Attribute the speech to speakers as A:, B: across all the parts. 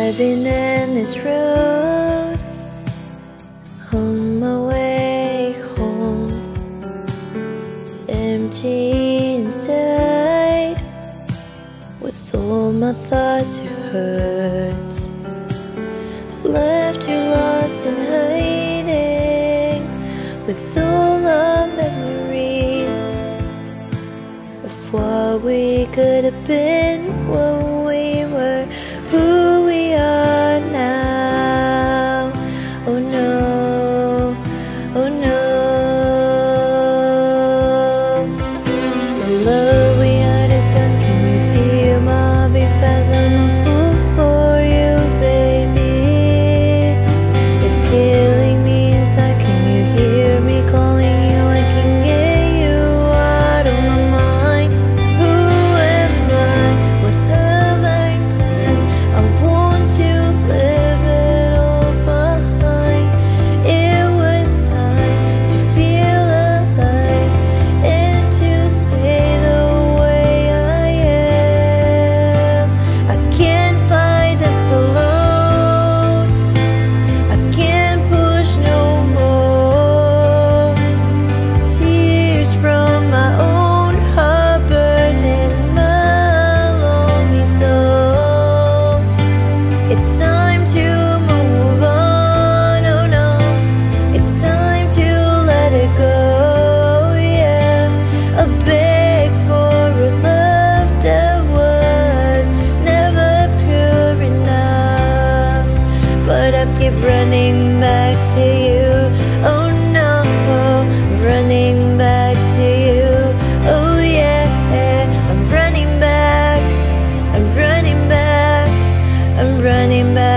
A: driving endless roads on my way home, empty inside with all my thoughts you hurt, left you lost and hiding with all our memories of what we could have been, what we were, who we are now. Oh no, oh no. The love we had is gone. Can you feel my heartbeat fast? I'm a fool for you, baby. It's killing me inside. Can you hear me calling you? I can get you out of my mind. Who am I? What have I done? I want to leave it all behind. It was time to feel alive and to stay the way I am. I can't fight this alone. I can't push no more. Tears from my own heart burning my lonely soul. It's time to move on, oh no. It's time to let it go, yeah. I beg for a love that was never pure enough, but I keep running back to you. Oh no, running back to you. Oh yeah, I'm running back. I'm running back. I'm running back.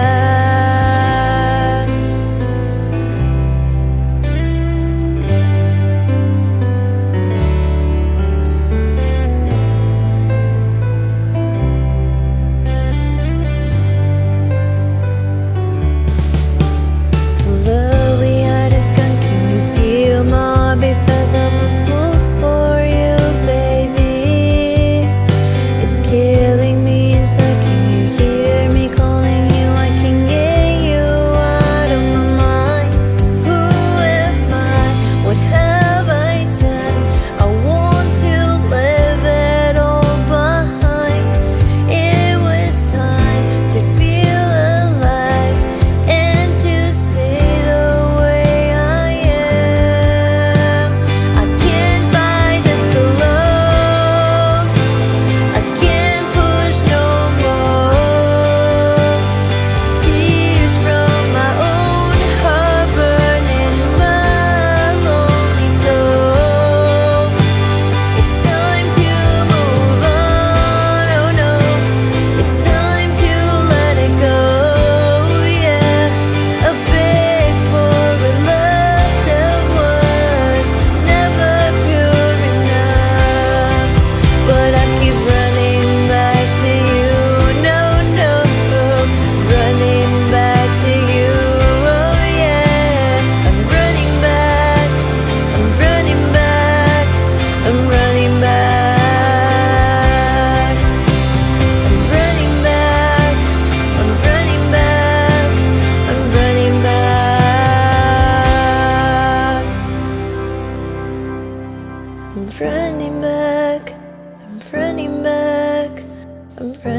A: The love we had is gone. Can you feel my heartbeat fast? I'm a fool for you, baby. It's killing me inside. Can you hear me calling you? I can get you out of my mind. Who am I? What have I done? I want to leave it all behind. It was time to feel alive and to stay the way I am. I can't fight this alone. I can't push no more. Tears from my own heart burning my lonely soul. It's time to move on, oh no. It's time to let it go, yeah. I beg for a love that was never pure enough, but I keep running back to you. No, no, running back to you. Oh yeah, I'm running back. I'm running back. I'm running back. I'm running back. I'm running back. I'm running back. I'm running back. I'm running back. I'm running